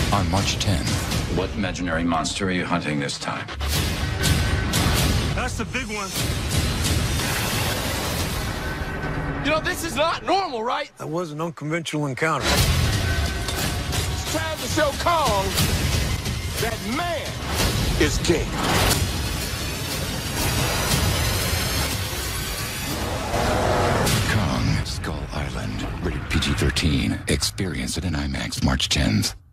on March 10th. What imaginary monster are you hunting this time? That's the big one. You know, this is not normal, right? That was an unconventional encounter. It's time to show Kong that man is king. Kong, Skull Island, rated PG-13. Experience it in IMAX March 10th.